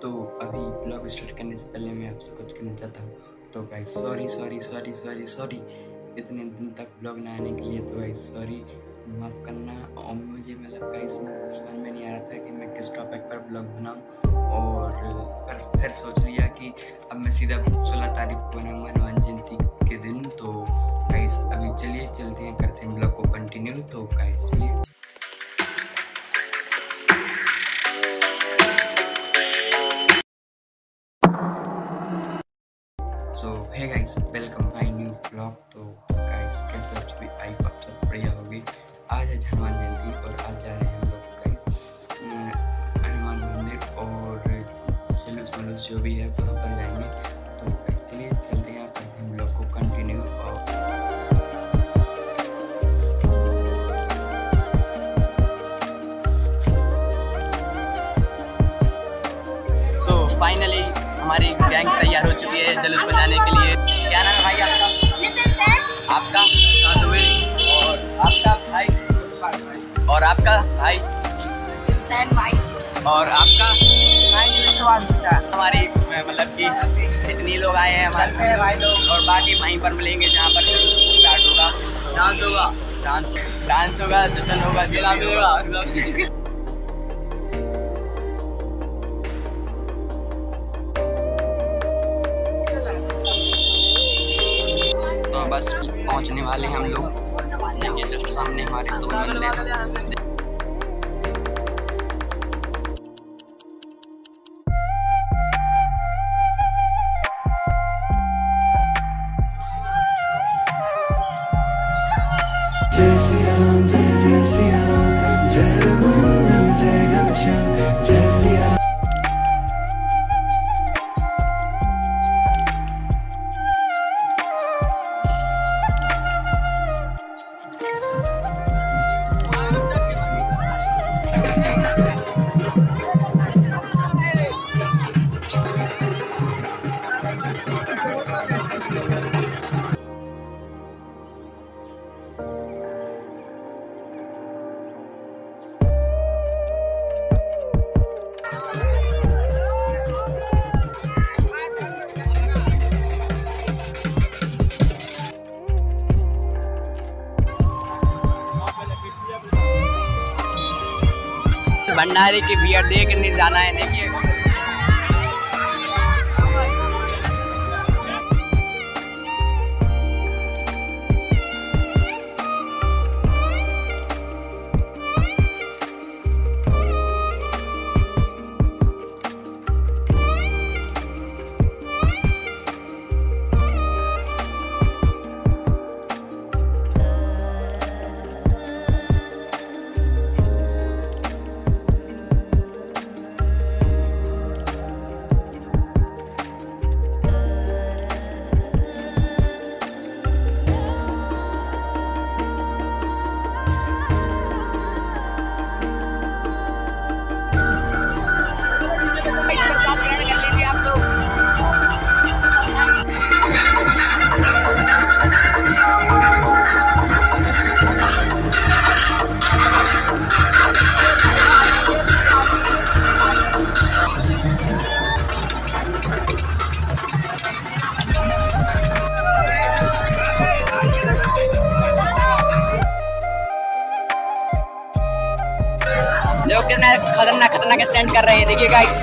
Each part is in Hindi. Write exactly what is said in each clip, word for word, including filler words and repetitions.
तो अभी ब्लॉग स्टार्ट करने से पहले मैं आपसे कुछ कहना चाहता हूँ। तो guys sorry sorry sorry sorry sorry इतने दिन तक ब्लॉग ना आने के लिए। तो गाइस सॉरी, माफ़ करना। और मुझे मतलब गाइस समझ में नहीं आ रहा था कि मैं किस टॉपिक पर ब्लॉग बनाऊँ, और पर फिर सोच लिया कि अब मैं सीधा सोलह तारीख को बनाऊँगा हनुमान जयंती के दिन। तो गाइस अभी चलिए चलते हैं, करते हैं ब्लॉग को कंटिन्यू। तो गाइस चलिए। So hey guys, welcome my new blog. तो गाइस कैसे आप सभी, आई आप सब बढ़िया होगी। आज है हनुमान जयंती और आज जा रहे हैं हम लोग गाइस हनुमान मंदिर और जुलूस वलूस जो भी है वहाँ पर जाएंगे। तो गाइस चलिए चलते हैं, करते हैं ब्लॉग को कंटिन्यू। और सो फाइनली हमारी गैंग तैयार हो चुकी है जुलूस बजाने के लिए। क्या नाम है भाई आपका? आपका और आपका भाई और आपका भाई भाई और आपका भाई। हमारी मतलब कि कितनी लोग आए हैं हमारे भाई लोग, और बाकी वहीं पर मिलेंगे जहाँ पर स्टार्ट होगा। डांस होगा डांस डांस होगा जश्न होगा जिला भी होगा। बस पहुंचने वाले हैं हम लोग। देखिए जस्ट सामने हमारे दो मंदिर। जय सिया राम जय जय सिया राम, जय रघुनंदन जय घनश्याम, जय सिया। भंडारे की भीड़ देखने जाना है। देखिए लोग कितना खतरनाक खतरनाक स्टैंड कर रहे हैं। देखिए गाइस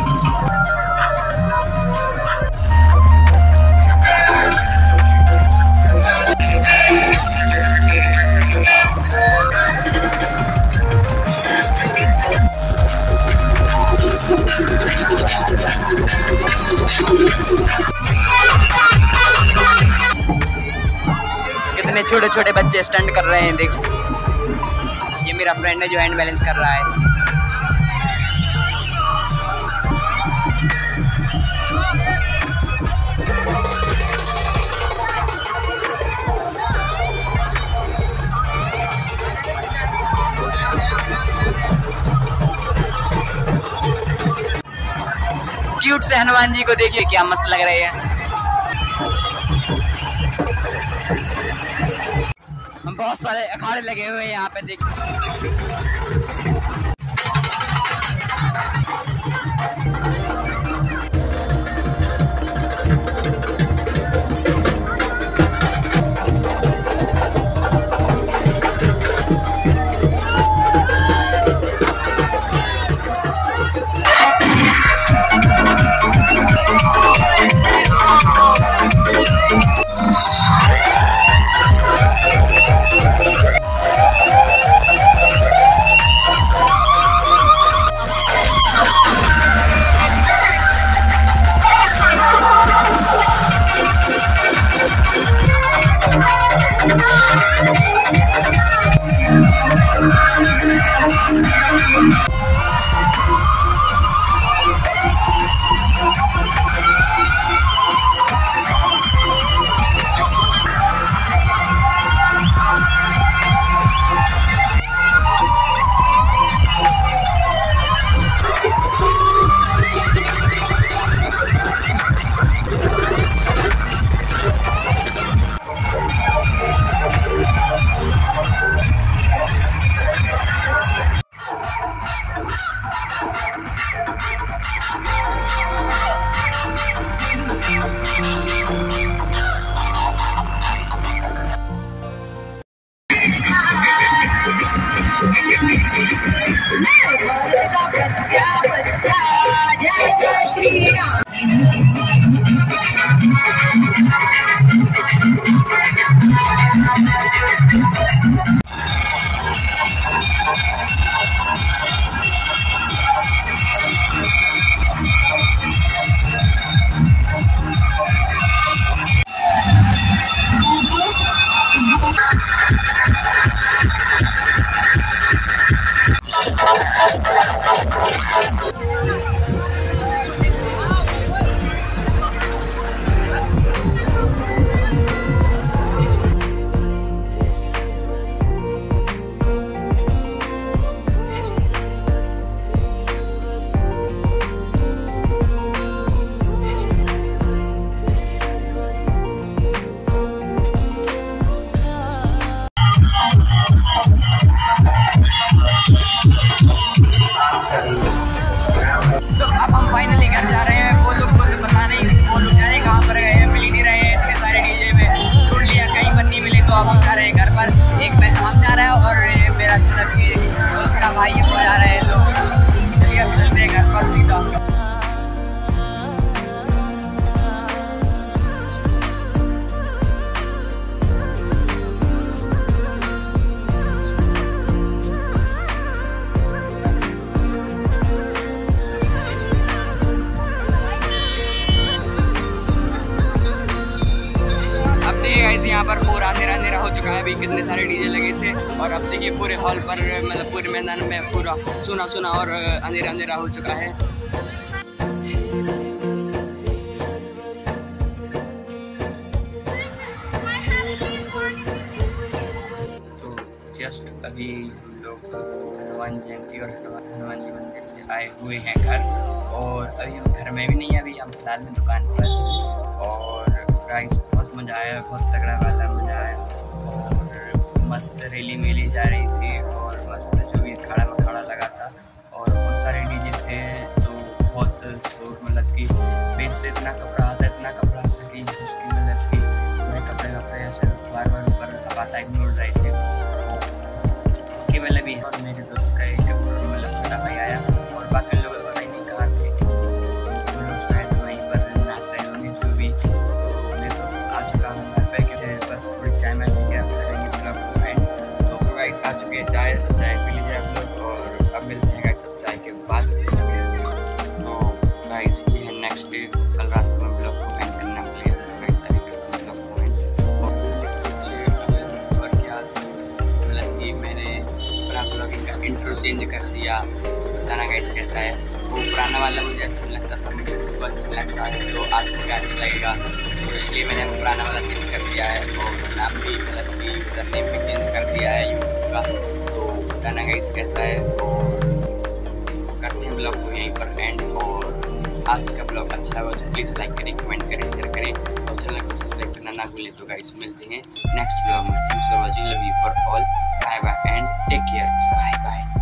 कितने छोटे छोटे बच्चे स्टंट कर रहे हैं। देखो ये मेरा फ्रेंड है जो हैंड बैलेंस कर रहा है। क्यूट से हनुमान जी को देखिए क्या मस्त लग रहे हैं। बहुत सारे अखाड़े लगे हुए हैं यहाँ पे देखिए। भाई हो जा रहे हैं तो चलिए अब चलते हैं घर पर सीधा। यहाँ पर पूरा अंधेरा अंधेरा हो चुका है। अभी कितने सारे डीजे लगे थे और अब देखिए पूरे हॉल पर मतलब पूरे मैदान में पूरा सुना सुना और अंधेरा अंधेरा हो चुका है। तो जस्ट अभी हम लोग हनुमान जयंती और हनुमान जी मंदिर से आए हुए हैं घर, और अभी हम घर में भी नहीं है, अभी हम फिलहाल में दुकान पर। और गाइस बहुत मज़ा आया, बहुत तगड़ा वाला मज़ा आया, और मस्त रैली मेली जा रही थी और मस्त जो भी खड़ा मखाड़ा लगा था और बहुत सारे डीजे थे। तो बहुत शोर मतलब कि बेस से इतना कपड़ा आता इतना कपड़ा आता कि जिसकी मतलब कि मेरे कपड़े कपड़े ऐसे बार बार ऊपर हवा टाइप में उड़ रहे थे कि मतलब भी। और मेरे दोस्त का एक मतलब छोटा भाई आया और बाकी लोग पता ही नहीं कहाँ थे, वो लोग शायद वहीं पर नाच रहे होंगे जो भी। तो मैं तो आ चुका हूँ घर पे कि बस थोड़ी चाय में पी के आप करेंगे ब्लॉग को एंड। तो गाइस आ चुकी है चाय, तो चाय पी लीजिए आप लोग और अब मिलते हैं गाइस सब चाय के बाद। तो गाइस ये है नेक्स्ट डे, कल रात को मैं ब्लॉग को एंड करना के लिए तो गाइस अभी करते हैं ब्लॉग को एंड। और क्या मतलब कि मैंने अपना ब्लॉगिंग का इंट्रो चेंज कर दिया, बताना गाइस कैसा है। वो पुराना वाला मुझे अच्छा लगता था, मुझे बहुत अच्छा लगता है, तो आपको क्या अच्छा लगेगा, तो इसलिए मैंने पुराना वाला चेंज कर दिया है और नाम भी मतलब कि नेम भी चेंज कर दिया है यूट्यूब का। तो बताना गाइस कैसा है, तो करते हैं ब्लॉग को यहीं पर एंड। और आज का ब्लॉग अच्छा लगा तो प्लीज़ लाइक करें, कमेंट करें, शेयर करें और चैनल को सब्सक्राइब करना ना भूलें। तो गाइस मिलते हैं नेक्स्ट ब्लॉग में। Thanks for watching, love you for all, bye bye and take care, bye bye.